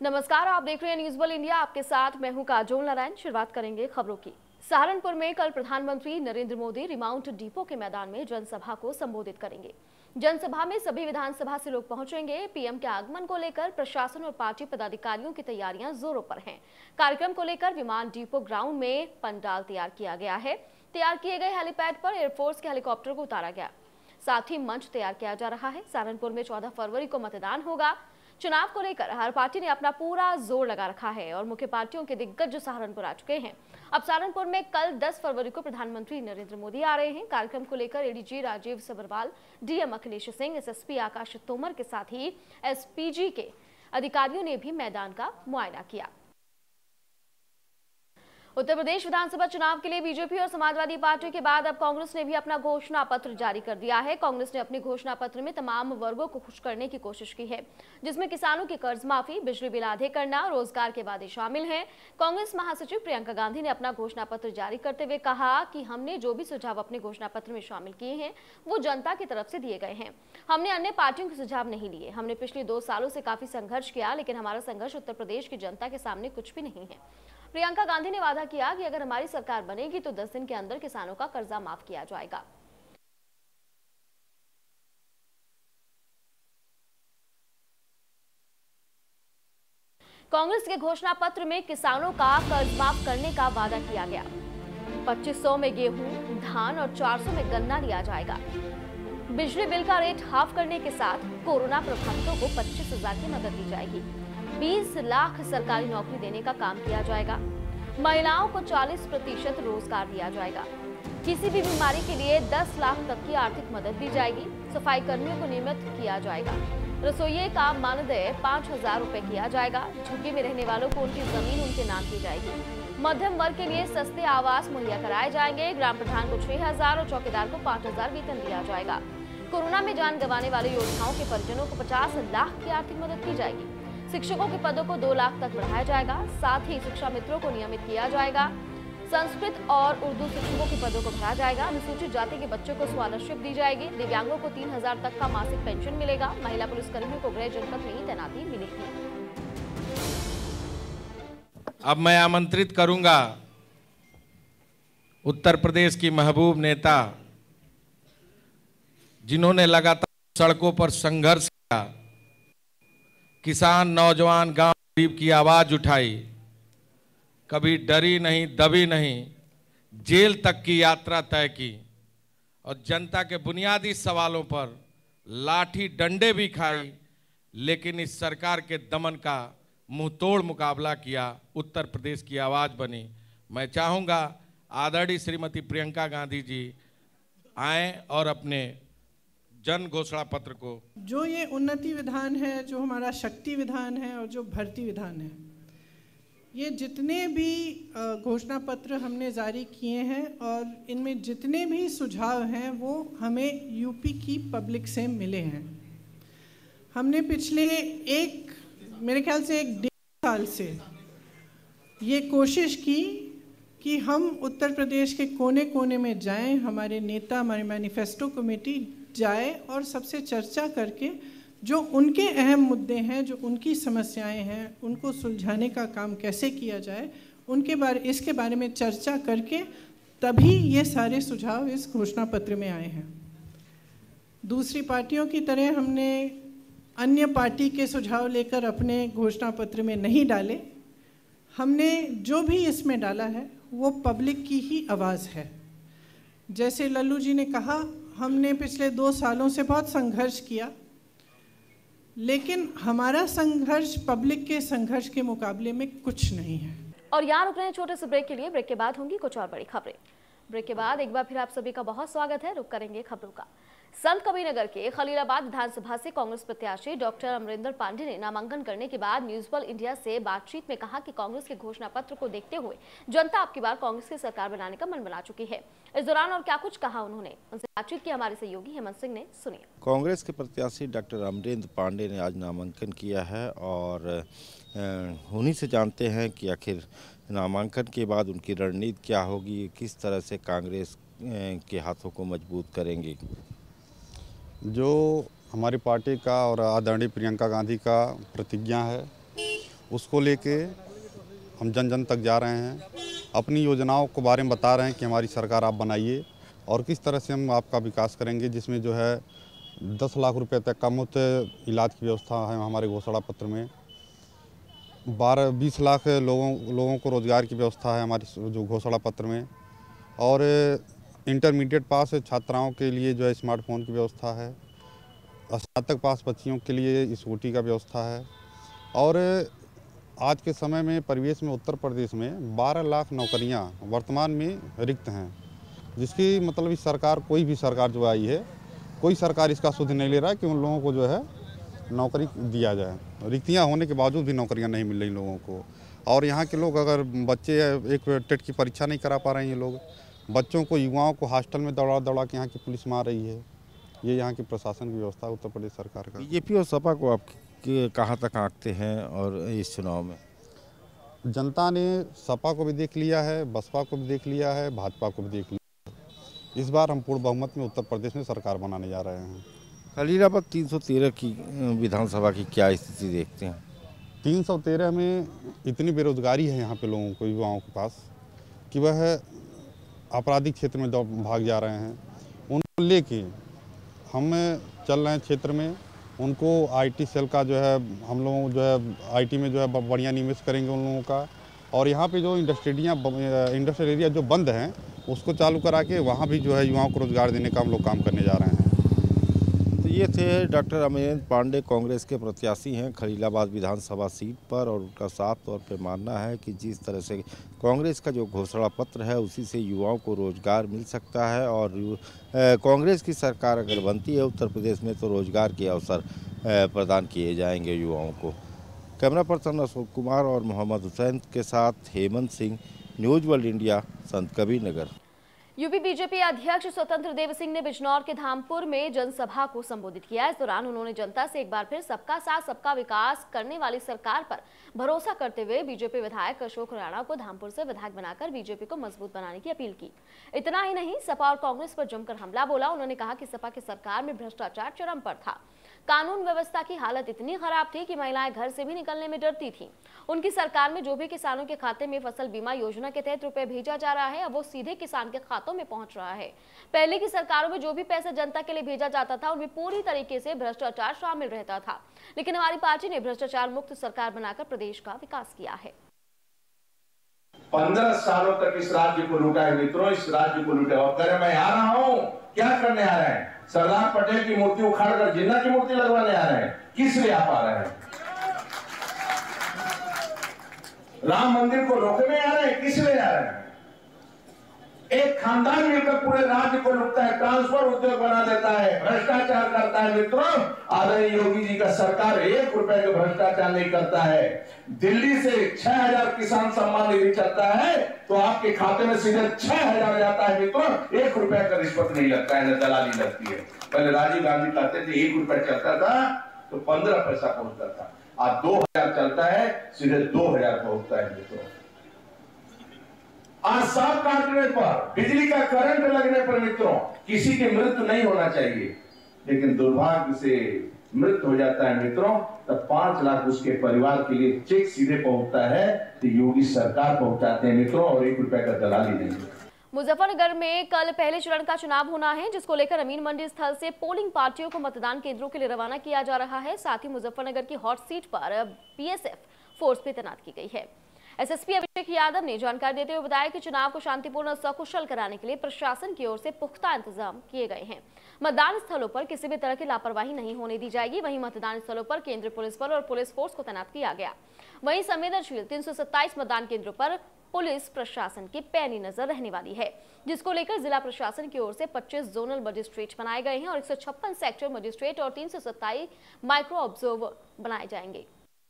नमस्कार, आप देख रहे हैं न्यूज वर्ल्ड इंडिया। आपके साथ मैं हूं काजोल नारायण। शुरुआत करेंगे खबरों की। सहारनपुर में कल प्रधानमंत्री नरेंद्र मोदी रिमाउंट डिपो के मैदान में जनसभा को संबोधित करेंगे। जनसभा में सभी विधानसभा से लोग पहुंचेंगे। पीएम के आगमन को लेकर प्रशासन और पार्टी पदाधिकारियों की तैयारियां जोरों पर हैं। कार्यक्रम को लेकर विमान डिपो ग्राउंड में पंडाल तैयार किया गया है। तैयार किए गए हेलीपैड पर एयरफोर्स के हेलीकॉप्टर को उतारा गया। साथ ही मंच तैयार किया जा रहा है। सहारनपुर में 14 फरवरी को मतदान होगा। चुनाव को लेकर हर पार्टी ने अपना पूरा जोर लगा रखा है और मुख्य पार्टियों के दिग्गज सहारनपुर आ चुके हैं। अब सहारनपुर में कल 10 फरवरी को प्रधानमंत्री नरेंद्र मोदी आ रहे हैं। कार्यक्रम को लेकर ADG Rajeev Sabharwal, DM Akhilesh Singh, SSP Akash Tomar के साथ ही एसपीजी के अधिकारियों ने भी मैदान का मुआयना किया। उत्तर प्रदेश विधानसभा चुनाव के लिए बीजेपी और समाजवादी पार्टी के बाद अब कांग्रेस ने भी अपना घोषणा पत्र जारी कर दिया है। कांग्रेस ने अपने घोषणा पत्र में तमाम वर्गों को खुश करने की कोशिश की है, जिसमें किसानों की कर्ज माफी, बिजली बिल आधे करना, रोजगार के वादे शामिल हैं। कांग्रेस महासचिव प्रियंका गांधी ने अपना घोषणा पत्र जारी करते हुए कहा कि हमने जो भी सुझाव अपने घोषणा पत्र में शामिल किए हैं वो जनता की तरफ से दिए गए हैं। हमने अन्य पार्टियों के सुझाव नहीं लिए। हमने पिछले 2 सालों से काफी संघर्ष किया, लेकिन हमारा संघर्ष उत्तर प्रदेश की जनता के सामने कुछ भी नहीं है। प्रियंका गांधी ने वादा किया कि अगर हमारी सरकार बनेगी तो 10 दिन के अंदर किसानों का कर्जा माफ किया जाएगा। कांग्रेस के घोषणा पत्र में किसानों का कर्ज माफ करने का वादा किया गया। 2500 में गेहूं, धान और 400 में गन्ना लिया जाएगा। बिजली बिल का रेट हाफ करने के साथ कोरोना प्रभावितों को 25,000 की मदद दी जाएगी। 20 लाख सरकारी नौकरी देने का काम किया जाएगा। महिलाओं को 40% रोजगार दिया जाएगा। किसी भी बीमारी के लिए 10 लाख तक की आर्थिक मदद दी जाएगी। सफाई कर्मियों को नियमित किया जाएगा। रसोइये का मानदेय 5,000 रुपए किया जाएगा। झुग्गी में रहने वालों को उनकी जमीन उनके नाम की जाएगी। मध्यम वर्ग के लिए सस्ते आवास मुहैया कराए जाएंगे। ग्राम प्रधान को 6,000 और चौकीदार को 5,000 वेतन दिया जाएगा। कोरोना में जान गंवाने वाले योद्धाओं के परिजनों को 50 लाख की आर्थिक मदद की जाएगी। शिक्षकों के पदों को 2 लाख तक बढ़ाया जाएगा। साथ ही शिक्षा मित्रों को नियमित किया जाएगा। संस्कृत और उर्दू शिक्षकों के पदों को भरा जाएगा। अनुसूचित जाति के बच्चों को स्कॉलरशिप दी जाएगी। दिव्यांगों को 3,000 तक का मासिक पेंशन मिलेगा। महिला पुलिसकर्मियों को गृह जनपद में ही तैनाती मिलेगी। अब मैं आमंत्रित करूंगा उत्तर प्रदेश की महबूब नेता, जिन्होंने लगातार सड़कों पर संघर्ष किया, किसान, नौजवान, गांव गरीब की आवाज उठाई, कभी डरी नहीं, दबी नहीं, जेल तक की यात्रा तय की और जनता के बुनियादी सवालों पर लाठी डंडे भी खाई, लेकिन इस सरकार के दमन का मुंहतोड़ मुकाबला किया। उत्तर प्रदेश की आवाज बनी। मैं चाहूंगा आदरणीय श्रीमती प्रियंका गांधी जी आए और अपने जन घोषणा पत्र को, जो ये उन्नति विधान है, जो हमारा शक्ति विधान है और जो भर्ती विधान है, ये जितने भी घोषणा पत्र हमने जारी किए हैं और इनमें जितने भी सुझाव हैं वो हमें यूपी की पब्लिक से मिले हैं। हमने पिछले मेरे ख्याल से 1.5 साल से ये कोशिश की कि हम उत्तर प्रदेश के कोने कोने में जाएं, हमारे नेता, हमारी मैनिफेस्टो कमेटी जाए और सबसे चर्चा करके जो उनके अहम मुद्दे हैं, जो उनकी समस्याएं हैं, उनको सुलझाने का काम कैसे किया जाए, इसके बारे में चर्चा करके तभी ये सारे सुझाव इस घोषणा पत्र में आए हैं। दूसरी पार्टियों की तरह हमने अन्य पार्टी के सुझाव लेकर अपने घोषणा पत्र में नहीं डाले। हमने जो भी इसमें डाला है वो पब्लिक की ही आवाज़ है। जैसे लल्लू जी ने कहा, हमने पिछले 2 सालों से बहुत संघर्ष किया, लेकिन हमारा संघर्ष पब्लिक के संघर्ष के मुकाबले में कुछ नहीं है। और यहाँ रुक रहे हैं छोटे से ब्रेक के लिए। ब्रेक के बाद होंगी कुछ और बड़ी खबरें। ब्रेक के बाद एक बार फिर आप सभी का बहुत स्वागत है। रुक करेंगे खबरों का। संत कबीरनगर के खलीलाबाद विधानसभा से कांग्रेस प्रत्याशी डॉक्टर अमरिंदर पांडे ने नामांकन करने के बाद न्यूज वर्ल्ड इंडिया से बातचीत में कहा कि कांग्रेस के घोषणा पत्र को देखते हुए जनता अब की बार कांग्रेस की सरकार बनाने का मन बना चुकी है। इस दौरान और क्या कुछ कहा उन्होंने, उनसे बातचीत की हमारे सहयोगी हेमंत सिंह ने। सुनिए। कांग्रेस के प्रत्याशी डॉक्टर अमरिंदर पांडे ने आज नामांकन किया है और उन्हीं से जानते हैं कि आखिर नामांकन के बाद उनकी रणनीति क्या होगी, किस तरह से कांग्रेस के हाथों को मजबूत करेंगे। जो हमारी पार्टी का और आदरणीय प्रियंका गांधी का प्रतिज्ञा है उसको लेके हम जन जन तक जा रहे हैं, अपनी योजनाओं के बारे में बता रहे हैं कि हमारी सरकार आप बनाइए और किस तरह से हम आपका विकास करेंगे, जिसमें जो है 10 लाख रुपए तक का मुफ्त इलाज की व्यवस्था है हमारे घोषणा पत्र में। 12-20 लाख लोगों को रोज़गार की व्यवस्था है हमारी जो घोषणा पत्र में। और इंटरमीडिएट पास छात्राओं के लिए जो है स्मार्टफोन की व्यवस्था है। स्नातक पास बच्चियों के लिए स्कूटी का व्यवस्था है। और आज के समय में परिवेश में उत्तर प्रदेश में 12 लाख नौकरियां वर्तमान में रिक्त हैं, जिसकी मतलब इस सरकार, कोई भी सरकार जो आई है, कोई सरकार इसका सुध नहीं ले रहा है कि उन लोगों को जो है नौकरी दिया जाए। रिक्तियां होने के बावजूद भी नौकरियां नहीं मिल रही लोगों को। और यहाँ के लोग, अगर बच्चे एक टेट की परीक्षा नहीं करा पा रहे हैं, ये लोग बच्चों को, युवाओं को हॉस्टल में दौड़ा दौड़ा के यहाँ की पुलिस मार रही है। ये यहाँ की प्रशासन की व्यवस्था उत्तर प्रदेश सरकार का। बीजेपी और सपा को आप कहाँ तक आंकते हैं और इस चुनाव में? जनता ने सपा को भी देख लिया है, बसपा को भी देख लिया है, भाजपा को भी देख लिया है। इस बार हम पूर्ण बहुमत में उत्तर प्रदेश में सरकार बनाने जा रहे हैं। खलीलाबाद 313 की विधानसभा की क्या स्थिति देखते हैं? 313 में इतनी बेरोजगारी है यहाँ पे लोगों को, युवाओं के पास, कि वह आपराधिक क्षेत्र में भाग जा रहे हैं। उनको लेके हम चल रहे हैं क्षेत्र में। उनको आईटी सेल का जो है, हम लोग जो है आईटी में जो है बढ़िया निवेश करेंगे उन लोगों का। और यहाँ पे जो इंडस्ट्रियल एरिया जो बंद हैं, उसको चालू करा के वहाँ भी जो है युवाओं को रोजगार देने का हम लोग काम करने जा रहे हैं। तो ये थे डॉक्टर अमरेंद्र पांडे, कांग्रेस के प्रत्याशी हैं खलीलाबाद विधानसभा सीट पर। और उनका साफ तौर पे मानना है कि जिस तरह से कांग्रेस का जो घोषणा पत्र है, उसी से युवाओं को रोजगार मिल सकता है। और कांग्रेस की सरकार अगर बनती है उत्तर प्रदेश में, तो रोजगार के अवसर प्रदान किए जाएंगे युवाओं को। कैमरा पर्सन अशोक कुमार और मोहम्मद हुसैन के साथ Hemant Singh, news world India, Sant Kabir नगर। यूपी बीजेपी अध्यक्ष स्वतंत्र देव सिंह ने बिजनौर के धामपुर में जनसभा को संबोधित किया। इस दौरान उन्होंने जनता से एक बार फिर सबका साथ सबका विकास करने वाली सरकार पर भरोसा करते हुए बीजेपी विधायक अशोक राणा को धामपुर से विधायक बनाकर बीजेपी को मजबूत बनाने की अपील की। इतना ही नहीं, सपा और कांग्रेस पर जमकर हमला बोला। उन्होंने कहा कि सपा की सरकार में भ्रष्टाचार चरम पर था। कानून व्यवस्था की हालत इतनी खराब थी कि महिलाएं घर से भी निकलने में डरती थीं। उनकी सरकार में जो भी किसानों के खाते में फसल बीमा योजना के तहत रुपए भेजा जा रहा है, अब वो सीधे किसान के खातों में पहुंच रहा है। पहले की सरकारों में जो भी पैसा जनता के लिए भेजा जाता था, उनमें पूरी तरीके से भ्रष्टाचार शामिल रहता था। लेकिन हमारी पार्टी ने भ्रष्टाचार मुक्त सरकार बनाकर प्रदेश का विकास किया है। 15 सालों तक इस राज्य को लूटा है मित्रों, इस राज्य को लूटा। और कह मैं आ रहा हूं, क्या करने आ रहे हैं? सरदार पटेल की मूर्ति उखाड़कर जिन्ना की मूर्ति लगवाने आ रहे हैं। किस लिए आप आ रहे हैं? राम मंदिर को रोकने आ रहे हैं? किस लिए आ रहे हैं? एक खानदान मिलकर पूरे राज्य को लूटता है, ट्रांसफर उद्योग बना देता है, भ्रष्टाचार करता है। मित्रों, आदरणीय योगी जी का सरकार 1 रुपए का भ्रष्टाचार नहीं करता है। दिल्ली से 6000 किसान सम्मान निधि चलता है, तो आपके खाते में सीधे 6000 जाता है। मित्रों, 1 रुपए का रिश्वत नहीं लगता है, न दलाली लगती है। पहले राजीव गांधी कहते थे 1 रुपए चलता था तो 15 पैसा पहुंचता था। आज 2000 चलता है, सीधे 2000 पहुंचता है। मित्रों, आज सांप काटने पर, बिजली का करंट लगने पर मित्रों, किसी की मृत्यु नहीं होना चाहिए, लेकिन दुर्भाग्य से मृत्यु हो जाता है मित्रों, तब 5 लाख उसके परिवार के लिए चेक सीधे पहुंचता है, तो योगी सरकार पहुंचाते हैं मित्रों, और 1 रुपए का दलाली नहीं। मुजफ्फरनगर में कल पहले चरण का चुनाव होना है, जिसको लेकर अमीन मंडी स्थल से पोलिंग पार्टियों को मतदान केंद्रों के लिए रवाना किया जा रहा है। साथ ही मुजफ्फरनगर की हॉट सीट पर बीएसएफ फोर्स भी तैनात की गई है। एसएसपी अभिषेक यादव ने जानकारी देते हुए बताया कि चुनाव को शांतिपूर्ण और सकुशल कराने के लिए प्रशासन की ओर से पुख्ता इंतजाम किए गए हैं। मतदान स्थलों पर किसी भी तरह की लापरवाही नहीं होने दी जाएगी। वहीं मतदान स्थलों पर केंद्रीय पुलिस बल और पुलिस फोर्स को तैनात किया गया। वहीं संवेदनशील 327 मतदान केंद्रों पर पुलिस प्रशासन की पैनी नजर रहने वाली है, जिसको लेकर जिला प्रशासन की ओर से 25 जोनल मजिस्ट्रेट बनाए गए हैं और 156 सेक्टर मजिस्ट्रेट और 327 माइक्रो ऑब्जर्वर बनाए जाएंगे।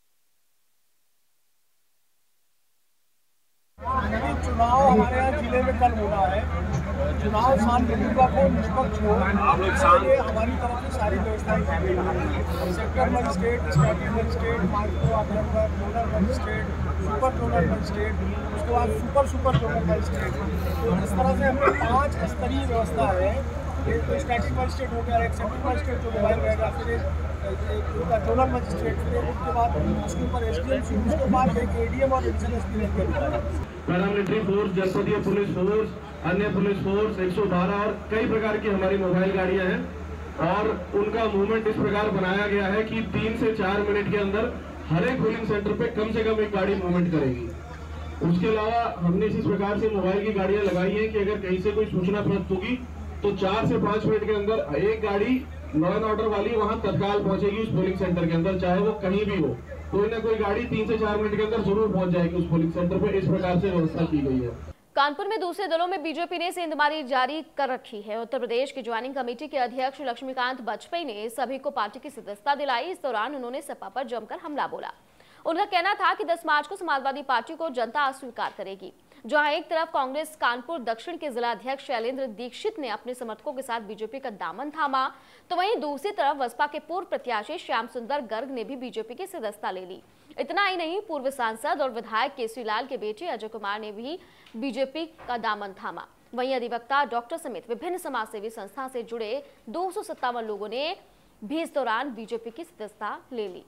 चुनाव हमारे यहाँ जिले में कल होना है। चुनाव शांतिपूर्वक हो, निष्पक्ष हो, इसलिए हमारी तरफ से सारी व्यवस्थाएं की गई हैं। Sector magistrate, static magistrate, micro observer, zonal magistrate, super zonal magistrate, उसके बाद सुपर जोनल मजिस्ट्रेट। तो इस तरह से हमने 5 स्तरीय व्यवस्था है। एक तो स्टैटिक मजिस्ट्रेट हो गया, एक सेक्टर मजिस्ट्रेट जो मोबाइल रहेगा, फिर एक उनका जोनल मजिस्ट्रेट, फिर उसके बाद उसके ऊपर SDM, उसके बाद एक ADM और एडिशनल SP के अधिकारी। पैरामिलिट्री फोर्स, जनपदीय पुलिस फोर्स, अन्य पुलिस फोर्स, 112 और कई प्रकार की हमारी मोबाइल गाड़ियां हैं और उनका मूवमेंट इस प्रकार बनाया गया है कि 3 से 4 मिनट के अंदर हर एक पोलिंग सेंटर पे कम से कम एक गाड़ी मूवमेंट करेगी। उसके अलावा हमने इस प्रकार से मोबाइल की गाड़ियां लगाई हैं कि अगर कहीं से कोई सूचना प्राप्त होगी तो 4 से 5 मिनट के अंदर एक गाड़ी लॉ एंड ऑर्डर वाली वहां तत्काल पहुंचेगी उस पोलिंग सेंटर के अंदर, चाहे वो कहीं भी हो। कोई ना कोई गाड़ी 3 से 4 मिनट के अंदर जरूर पहुंच जाएगी उस पोलिंग सेंटर पे। इस प्रकार से व्यवस्था की गई है। कानपुर में दूसरे दलों में बीजेपी ने सेंधमारी जारी कर रखी है। उत्तर प्रदेश की ज्वाइनिंग कमेटी के अध्यक्ष लक्ष्मीकांत वाजपेयी ने सभी को पार्टी की सदस्यता दिलाई। इस दौरान उन्होंने सपा पर जमकर हमला बोला। उनका कहना था कि 10 मार्च को समाजवादी पार्टी को जनता अस्वीकार करेगी। जहां एक तरफ कांग्रेस कानपुर दक्षिण के जिला अध्यक्ष शैलेंद्र दीक्षित ने अपने समर्थकों के साथ बीजेपी का दामन थामा, तो वहीं दूसरी तरफ बसपा के पूर्व प्रत्याशी श्याम सुंदर गर्ग ने भी बीजेपी की सदस्यता ले ली। इतना ही नहीं, पूर्व सांसद और विधायक केसरीलाल के बेटे अजय कुमार ने भी बीजेपी का दामन थामा। वहीं अधिवक्ता, डॉक्टर समेत विभिन्न समाजसेवी संस्था से जुड़े 257 लोगों ने भी इस दौरान बीजेपी की सदस्यता ले ली।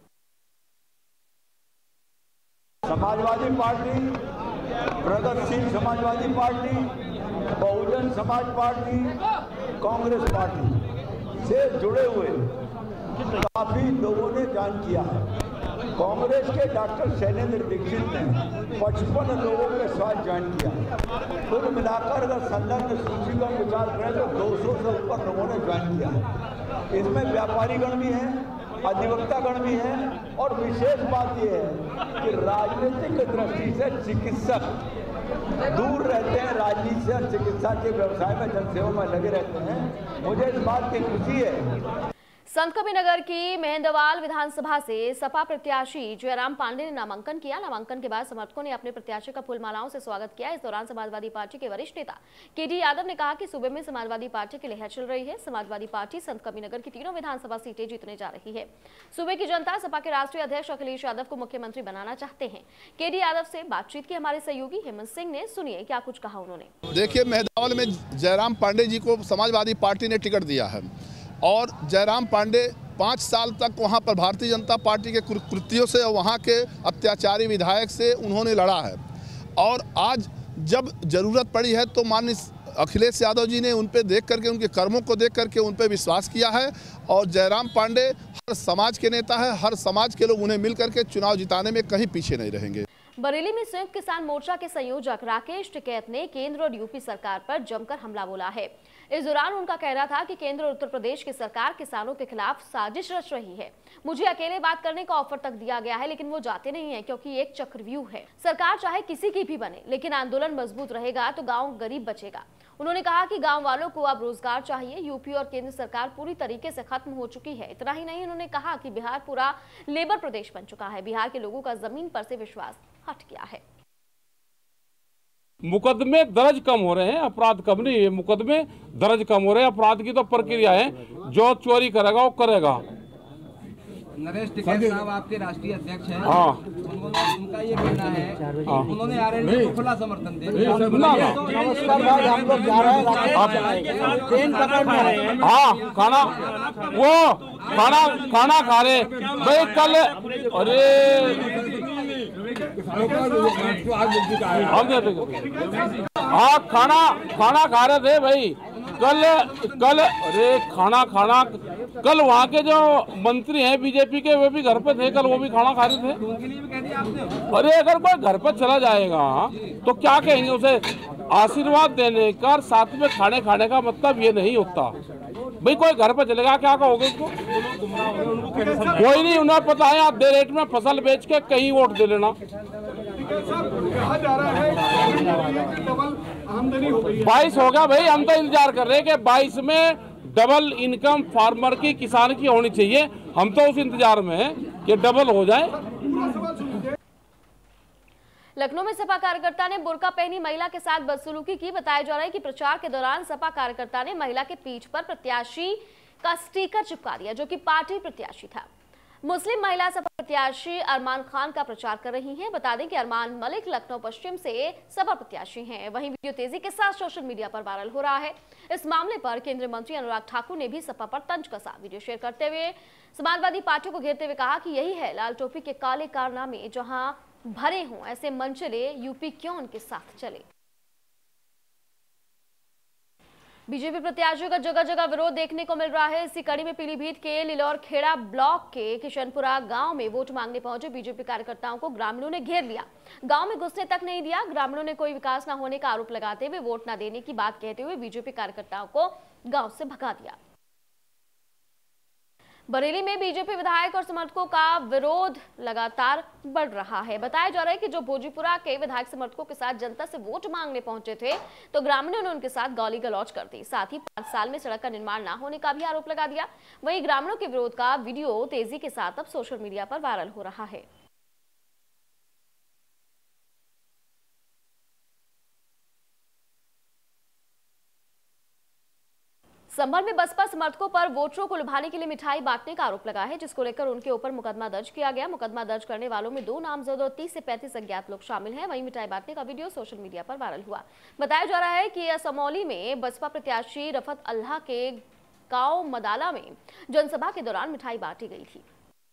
समाजवादी पार्टी, प्रगतिशील Samajwadi party, Bahujan Samaj party, Congress party से जुड़े हुए काफी लोगों ने ज्वाइन किया है। कांग्रेस के डॉक्टर शैलेंद्र दीक्षित ने 55 लोगों के साथ ज्वाइन किया। कुल मिलाकर अगर संदर्भ सूची का विचार करें तो 200 से ऊपर लोगों ने ज्वाइन किया। इसमें व्यापारी गण भी हैं, अधिवक्ता गण भी है और विशेष बात यह है कि राजनीतिक दृष्टि से चिकित्सक दूर रहते हैं, राजनीति से और चिकित्सा के व्यवसाय में, जनसेवा में लगे रहते हैं। मुझे इस बात की खुशी है। संतकबीरनगर की मेहंदवाल विधानसभा से सपा प्रत्याशी जयराम पांडे ने नामांकन किया। नामांकन के बाद समर्थकों ने अपने प्रत्याशी का फूलमालाओं से स्वागत किया। इस दौरान समाजवादी पार्टी के वरिष्ठ नेता केडी यादव ने कहा कि सूबे में समाजवादी पार्टी की लहर चल रही है। समाजवादी पार्टी संतकबीरनगर की तीनों विधानसभा सीटें जीतने जा रही है। सूबे की जनता सपा के राष्ट्रीय अध्यक्ष अखिलेश यादव को मुख्यमंत्री बनाना चाहते हैं। केडी यादव से बातचीत की हमारे सहयोगी हेमंत सिंह ने, सुनिए क्या कुछ कहा उन्होंने। देखिए, मेहंदवाल में जयराम पांडे जी को समाजवादी पार्टी ने टिकट दिया है और जयराम पांडे 5 साल तक वहां पर भारतीय जनता पार्टी के कृत्यों से और वहां के अत्याचारी विधायक से उन्होंने लड़ा है और आज जब जरूरत पड़ी है तो माननीय अखिलेश यादव जी ने उन पे देख करके, उनके कर्मों को देख करके उन पे विश्वास किया है और जयराम पांडे हर समाज के नेता है। हर समाज के लोग उन्हें मिल करके चुनाव जिताने में कहीं पीछे नहीं रहेंगे। बरेली में संयुक्त किसान मोर्चा के संयोजक राकेश टिकैत ने केंद्र और यूपी सरकार पर जमकर हमला बोला है। इस दौरान उनका कहना था कि केंद्र और उत्तर प्रदेश की सरकार किसानों के खिलाफ साजिश रच रही है। मुझे अकेले बात करने का ऑफर तक दिया गया है, लेकिन वो जाते नहीं है क्योंकि एक चक्रव्यूह है। सरकार चाहे किसी की भी बने, लेकिन आंदोलन मजबूत रहेगा तो गांव गरीब बचेगा। उन्होंने कहा कि गांव वालों को अब रोजगार चाहिए। यूपी और केंद्र सरकार पूरी तरीके से खत्म हो चुकी है। इतना ही नहीं, उन्होंने कहा कि बिहार पूरा लेबर प्रदेश बन चुका है। बिहार के लोगों का जमीन पर से विश्वास हट गया है। मुकदमे दर्ज कम हो रहे हैं, अपराध कम नहीं है, मुकदमे दर्ज कम हो रहे हैं। अपराध की तो प्रक्रिया है, जो चोरी करेगा वो करेगा। नरेश टिकैत साहब आपके राष्ट्रीय अध्यक्ष हैं। हाँ, उनका ये कहना है, उन्होंने आरएलडी को खुला समर्थन दे दिया। नमस्कार भाई, हम लोग जा रहे हैं, ट्रेन पकड़ने हैं। हाँ, खाना खा रहे भाई कल। अरे हाँ, खाना खा रहे थे भाई कल। अरे खाना कल वहाँ के जो मंत्री हैं बीजेपी के, वो भी घर पे थे कल, वो भी खाना खा रहे थे। अरे अगर कोई घर पे चला जाएगा तो क्या कहेंगे उसे? आशीर्वाद देने का साथ में खाने का मतलब ये नहीं होता भाई। कोई घर पे चलेगा, क्या कहोगे उसको? कोई नहीं, उन्हें पता है आप दे रेट में फसल बेच के कहीं वोट दे लेना। 22 हो गया भाई, हम तो इंतजार कर रहे हैं कि 22 में डबल इनकम फार्मर की, किसान की होनी चाहिए। हम तो उस इंतजार में हैं कि डबल हो जाए। लखनऊ में सपा कार्यकर्ता ने बुर्का पहनी महिला के साथ बदसलूकी की। बताया जा रहा है कि प्रचार के दौरान सपा कार्यकर्ता ने महिला के पीठ पर प्रत्याशी का स्टिकर चिपका दिया, जो कि पार्टी प्रत्याशी था। मुस्लिम महिला सपा प्रत्याशी अरमान खान का प्रचार कर रही हैं। बता दें कि अरमान मलिक लखनऊ पश्चिम से सपा प्रत्याशी हैं। वहीं वीडियो तेजी के साथ सोशल मीडिया पर वायरल हो रहा है। इस मामले पर केंद्रीय मंत्री अनुराग ठाकुर ने भी सपा पर तंज कसा। वीडियो शेयर करते हुए समाजवादी पार्टी को घेरते हुए कहा कि यही है लाल टोपी के काले कारनामे, जहां भरे हों ऐसे मनचले यूपी क्यों उनके साथ चले। बीजेपी प्रत्याशियों का जगह जगह विरोध देखने को मिल रहा है। इसी कड़ी में पीलीभीत के लिलौर खेड़ा ब्लॉक के किशनपुरा गांव में वोट मांगने पहुंचे बीजेपी कार्यकर्ताओं को ग्रामीणों ने घेर लिया। गांव में घुसने तक नहीं दिया। ग्रामीणों ने कोई विकास न होने का आरोप लगाते हुए वोट न देने की बात कहते हुए बीजेपी कार्यकर्ताओं को गांव से भगा दिया। बरेली में बीजेपी विधायक और समर्थकों का विरोध लगातार बढ़ रहा है। बताया जा रहा है कि जो भोजीपुरा के विधायक समर्थकों के साथ जनता से वोट मांगने पहुंचे थे तो ग्रामीणों ने उनके साथ गाली गलौज कर दी। साथ ही 5 साल में सड़क का निर्माण न होने का भी आरोप लगा दिया। वहीं ग्रामीणों के विरोध का वीडियो तेजी के साथ अब सोशल मीडिया पर वायरल हो रहा है। संभल में बसपा समर्थकों पर वोटरों को लुभाने के लिए मिठाई बांटने का आरोप लगा है, जिसको लेकर उनके ऊपर मुकदमा दर्ज किया गया। मुकदमा दर्ज करने वालों में 2 नामजद और 30 से 35 अज्ञात लोग शामिल हैं। वहीं मिठाई बांटने का वीडियो सोशल मीडिया पर वायरल हुआ। बताया जा रहा है कि असमौली में बसपा प्रत्याशी रफत अल्लाह के गांव मदाला में जनसभा के दौरान मिठाई बांटी गई थी।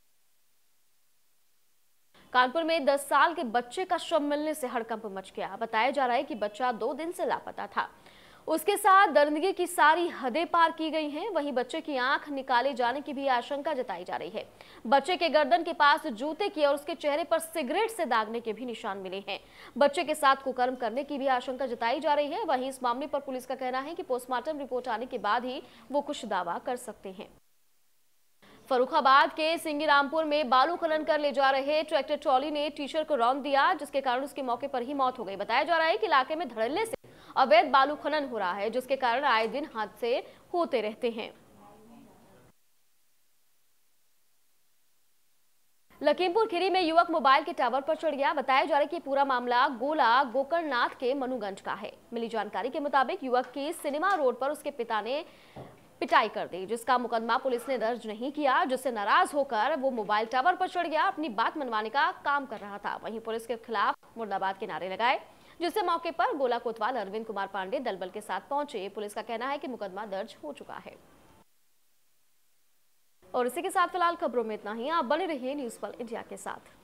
कानपुर में 10 साल के बच्चे का शव मिलने से हड़कंप मच गया। बताया जा रहा है कि बच्चा 2 दिन से लापता था। उसके साथ दरिंदगी की सारी हदें पार की गई हैं। वहीं बच्चे की आंख निकाले जाने की भी आशंका जताई जा रही है। बच्चे के गर्दन के पास जूते की और उसके चेहरे पर सिगरेट से दागने के भी निशान मिले हैं। बच्चे के साथ कुकर्म करने की भी आशंका जताई जा रही है। वहीं इस मामले पर पुलिस का कहना है कि पोस्टमार्टम रिपोर्ट आने के बाद ही वो कुछ दावा कर सकते हैं। फर्रुखाबाद के सिंगीरामपुर में बालू खनन कर ले जा रहे ट्रैक्टर ट्रॉली ने टीचर को रौंद दिया, जिसके कारण उसकी मौके पर ही मौत हो गई। बताया जा रहा है कि इलाके में धड़ल्ले से अवैध बालू खनन हो रहा है, जिसके कारण आए दिन हादसे होते रहते हैं। लखीमपुर खीरी में युवक मोबाइल के टावर पर चढ़ गया। बताया जा रहा है कि पूरा मामला गोला गोकर्णनाथ के मनुगंज का है। मिली जानकारी के मुताबिक युवक की सिनेमा रोड पर उसके पिता ने पिटाई कर दी, जिसका मुकदमा पुलिस ने दर्ज नहीं किया, जिससे नाराज होकर वो मोबाइल टावर पर चढ़ गया। अपनी बात मनवाने का काम कर रहा था। वहीं पुलिस के खिलाफ मुर्दाबाद के नारे लगाए, जिससे मौके पर गोला कोतवाल अरविंद कुमार पांडे दलबल के साथ पहुंचे। पुलिस का कहना है कि मुकदमा दर्ज हो चुका है। और इसी के साथ फिलहाल खबरों में इतना ही। आप बने रहिए न्यूज़ वर्ल्ड इंडिया के साथ।